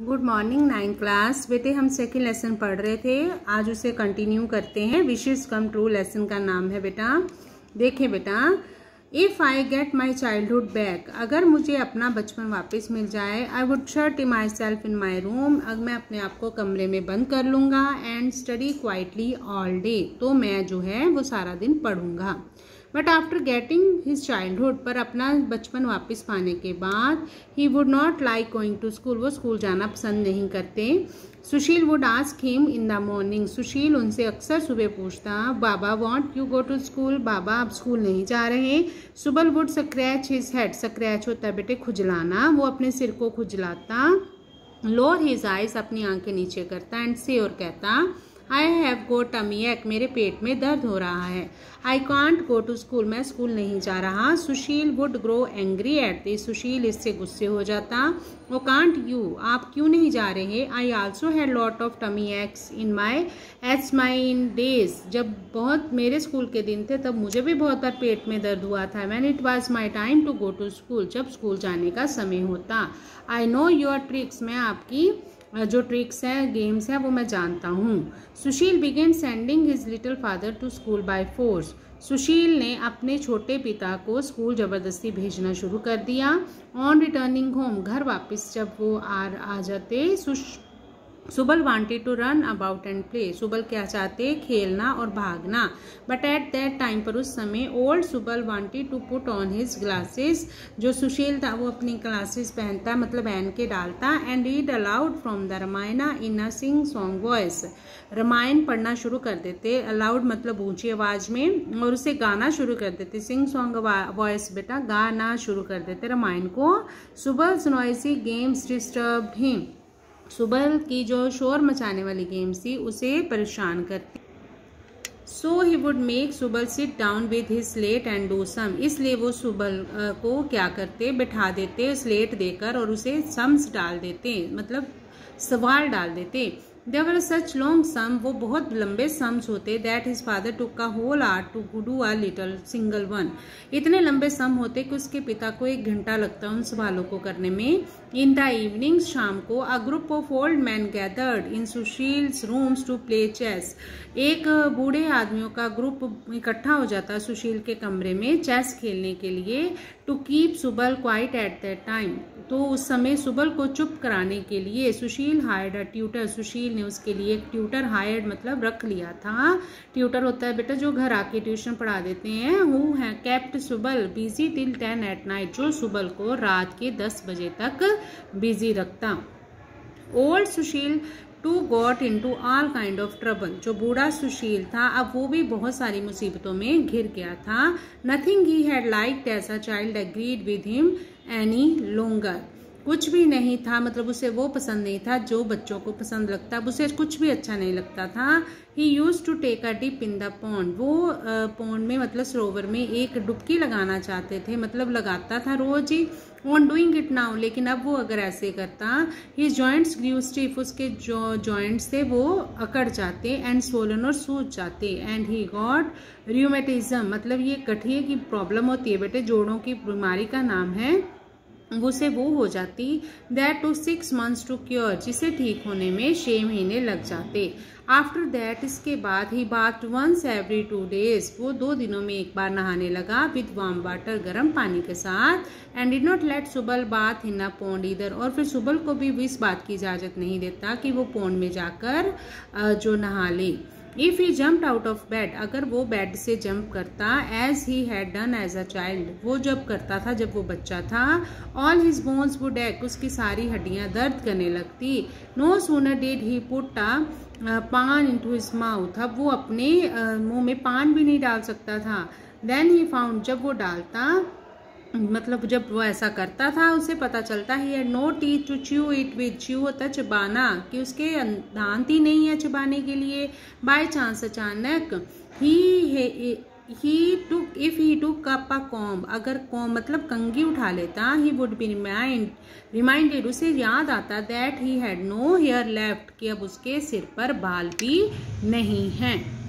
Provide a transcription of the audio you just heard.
Good morning 9th class. बेटे हम second lesson पढ़ रहे थे, आज उसे कंटिन्यू करते हैं। विशेस कम ट्रू लेसन का नाम है बेटा। देखें बेटा, if I get my childhood back, अगर मुझे अपना बचपन वापस मिल जाए, I would shut myself in my room, अब मैं अपने आप को कमरे में बंद कर लूँगा, and study quietly all day, तो मैं जो है वो सारा दिन पढ़ूंगा। But after getting his childhood, पर अपना बचपन वापस पाने के बाद, he would not like going to school, वो स्कूल जाना पसंद नहीं करते। Sushil would ask him in the morning, Sushil उनसे अक्सर सुबह पूछता, Baba won't you go to school, Baba आप स्कूल नहीं जा रहे। Subal would scratch his head, scratch होता है बेटे खुजलाना, वो अपने सिर को खुजलाता। लोअर हिज आइज, अपनी आंखें नीचे करता, एंड से, और कहता, आई हैव गो टमी एक, मेरे पेट में दर्द हो रहा है। I can't go to school, मैं स्कूल नहीं जा रहा। Sushil would grow angry at this, Sushil इससे गुस्से हो जाता। वो कांट यू, आप क्यों नहीं जा रहे। I also had lot of tummy aches in my days, जब बहुत मेरे स्कूल के दिन थे तब मुझे भी बहुत बार पेट में दर्द हुआ था। When it was my time to go to school, जब स्कूल जाने का समय होता। आई नो योर ट्रिक्स, मैं आपकी जो ट्रिक्स हैं, गेम्स हैं, वो मैं जानता हूँ। Sushil began sending his little father to school by force, Sushil ने अपने छोटे पिता को स्कूल जबरदस्ती भेजना शुरू कर दिया। ऑन रिटर्निंग होम, घर वापस जब वो आ जाते, Subal wanted to run about and play, Subal क्या चाहते, खेलना और भागना। बट एट दैट टाइम, पर उस समय, old Subal wanted to put on his glasses, जो सुशील था वो अपनी ग्लासेस पहनता, मतलब पहन के डालता, and read aloud from the Ramayana in a sing song voice, Ramayana पढ़ना शुरू कर देते, अलाउड मतलब ऊंची आवाज में, और उसे गाना शुरू कर देते। सिंग सॉन्ग वॉइस बेटा गाना शुरू कर देते रामायण को। Subal's noisy games disturb him, Subal की जो शोर मचाने वाली गेम्स थी उसे परेशान करती। So he would make Subal sit down with his slate and do sum, इसलिए वो सुबल को क्या करते, बिठा देते स्लेट देकर और उसे सम्स डाल देते, मतलब सवाल डाल देते। There were such long sum, वो बहुत लंबे सम्स होते, that his father took a whole hour to do a little single one, इतने लंबे सम होते कि उसके पिता को 1 घंटा लगता उन सवालों को करने में। In the evening, शाम को, a group of old men gathered in Sushil's rooms to play chess, एक बूढ़े आदमियों का ग्रुप इकट्ठा हो जाता सुशील के कमरे में चेस खेलने के लिए। To keep Subal quiet at that time, तो उस समय सुबल को चुप कराने के लिए सुशील हायर्ड अ ट्यूटर, सुशील ने उसके लिए एक ट्यूटर हायर्ड मतलब रख लिया था। ट्यूटर होता है बेटा जो घर आके ट्यूशन पढ़ा देते हैं। हु है kept Subal busy till 10 at night, जो सुबल को रात के 10 बजे तक बिजी रखता। Old Sushil too got into all kind of trouble, जो बूढ़ा सुशील था अब वो भी बहुत सारी मुसीबतों में घिर गया था। Nothing he had liked as a child agreed with him any longer, कुछ भी नहीं था, मतलब उसे वो पसंद नहीं था जो बच्चों को पसंद लगता, अब उसे कुछ भी अच्छा नहीं लगता था। He use to take a dip in the pond, वो पॉन्ड में मतलब सरोवर में एक डुबकी लगाना चाहते थे, मतलब लगाता था रोज ही। ऑन डूइंग इट नाउ, लेकिन अब वो अगर ऐसे करता, हिज जॉइंट्स ग्रू स्टिफ, उसके जो जॉइंट्स थे वो अकड़ जाते, एंड स्वोलन और सूज जाते, एंड ही गॉट रियूमेटिज्म, मतलब ये गठिए की प्रॉब्लम होती है बेटे, जोड़ों की बीमारी का नाम है, उसे वो हो जाती। That to 6 months to cure, जिसे ठीक होने में 6 महीने लग जाते। आफ्टर दैट, इसके बाद, he bath once every 2 days, वो 2 दिनों में एक बार नहाने लगा, विद वार्म वाटर, गर्म पानी के साथ। And did not let Subal bath in a pond इधर, और फिर सुबल को भी इस बात की इजाजत नहीं देता कि वो पॉन्ड में जाकर जो नहा ले। If he jumped out of bed, अगर वो बेड से जंप करता, as he had done as a child, वो जब करता था जब वो बच्चा था, ऑल हिज बोन्स वुड एक, उसकी सारी हड्डियां दर्द करने लगती। No sooner did he put paan into his mouth, अब वो अपने मुंह में पान भी नहीं डाल सकता था। देन ही फाउंड, जब वो डालता, मतलब जब वो ऐसा करता था उसे पता चलता ही है, no teeth to chew it with, chew होता है चबाना, कि उसके दांत ही नहीं है चबाने के लिए। बाय चांस, अचानक, if he took up a comb, अगर कॉम्ब मतलब कंघी उठा लेता, ही वुड बी रिमाइंडेड, उसे याद आता, that he had no hair left, कि अब उसके सिर पर बाल भी नहीं हैं।